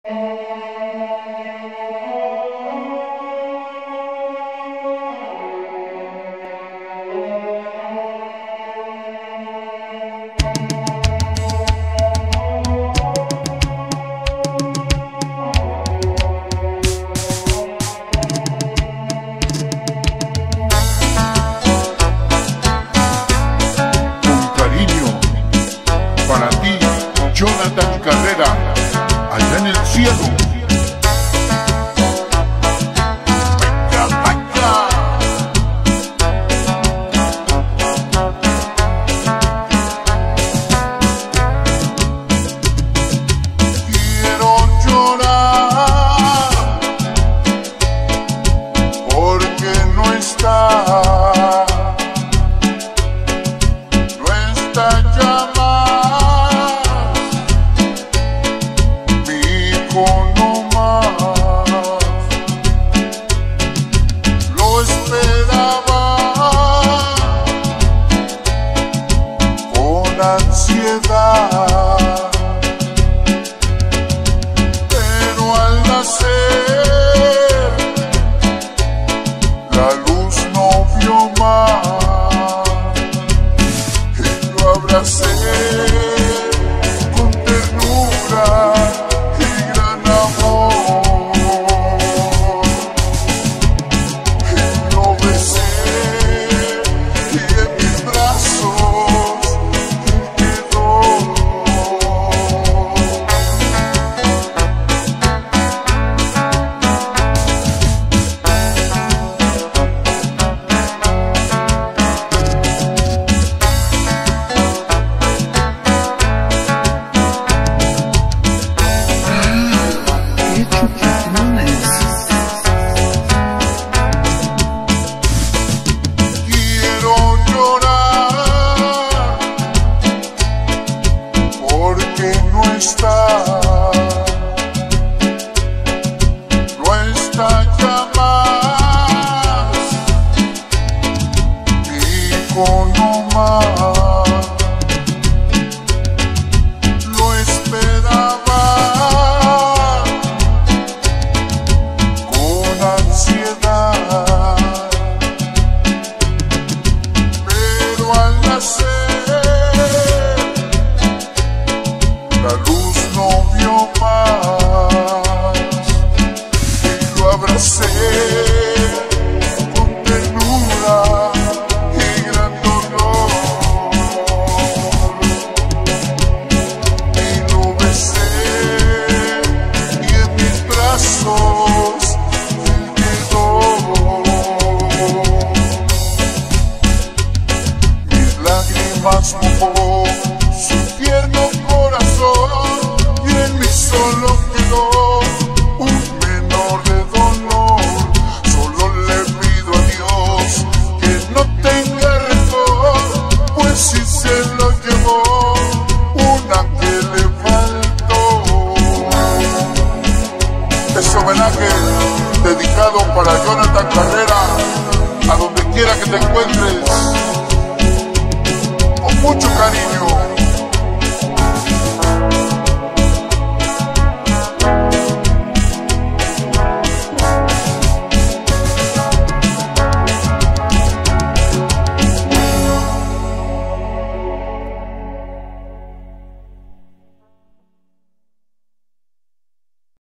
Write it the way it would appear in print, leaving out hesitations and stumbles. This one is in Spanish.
Para ti, Jonathan Carrera, allá en el cielo. Venga, venga. Quiero llorar porque no está ya. No más, lo esperaba con ansiedad, pero al nacer la luz no vio más y lo abracé con ternura. No está ya más, icono más, lo esperaba con ansiedad, pero al nacer la luz no vio más y lo abracé con ternura y gran dolor y lo besé y en mis brazos él quedó. Mis lágrimas mojó su tierno corazón y en mí solo quedó un menor de dolor. Solo le pido a Dios que no tenga rencor, pues si se lo llevó una que le faltó. Este homenaje dedicado para Jonathan Carrera, a donde quiera que te encuentres, con mucho cariño.